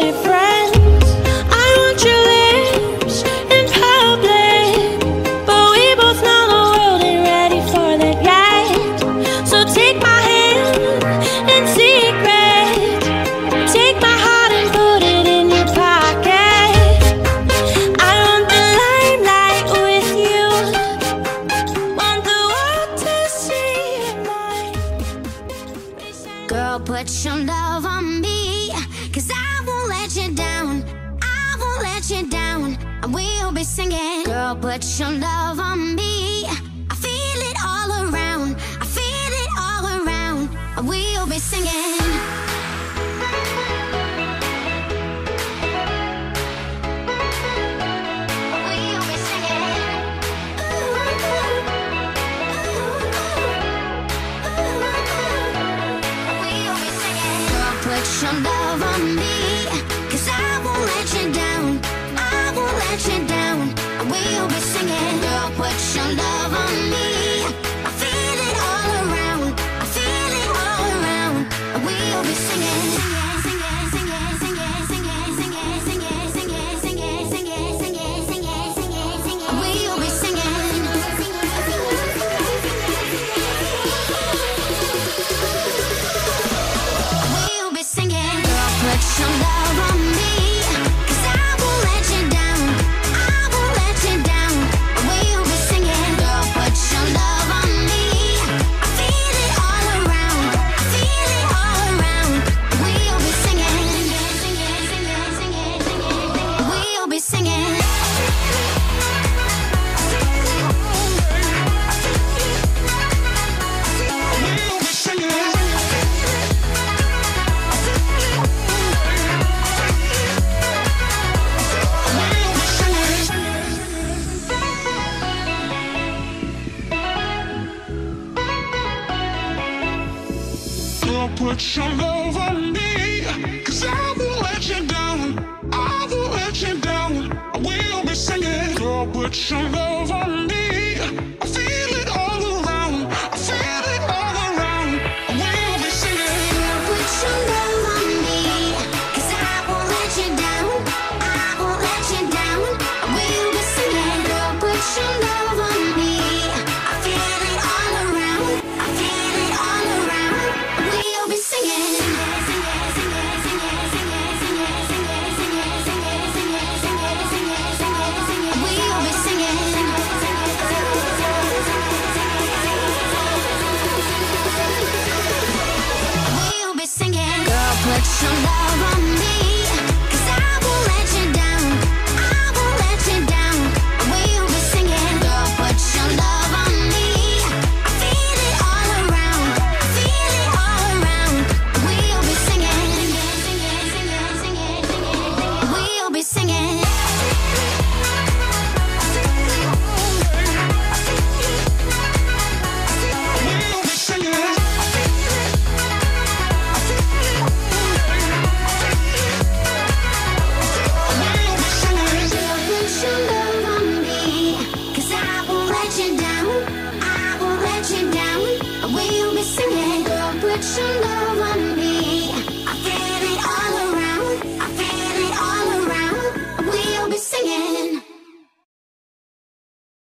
only friends. I want your lips in public, but we both know the world ain't ready for that yet. So take my hand in secret, take my heart and put it in your pocket. I want the limelight with you, want the world to see your mind. Girl, put your love on me, 'cause I won't let you down, I won't let you down, and we'll be singing. Girl, put your love on me, I feel it all around, I feel it all around, and we'll be singing. We'll be singing. We'll be singing. Girl, put your love on me, 'cause I won't let you down, I won't let you down, and we'll be singing. Girl, put your love on me, I feel it all around, I feel it all around, and we'll be singing. We'll be singing. We'll be singing. Girl, put your love on me, 'cause I won't let you down, I won't let you down, and we'll be singing. Girl, put your love on me, I feel it all around, I feel it all around, we'll be singing. We'll be singing. Girl, put your love on me, 'cause I won't let you down, I won't let you down, I will be singing. Girl, put your love on me, I feel it all around, I feel it all around, I will be singing. Put your love on me, 'cause I won't let you down, I won't let you down, and we'll be singing. Girl, put your love on me, I feel it all around, I feel it all around, and we'll be singing. We'll be singing. We'll be singing. Girl, put your love on me, 'cause I won't let you down, I won't let you down, and we'll be singing. Girl, put your love on me, I feel it all around, I feel it all around, we'll be singing. We'll be singing. We'll be singing. Put your love on me, 'cause I won't let you down, I won't let you down, and we'll be singing. Girl, put your love on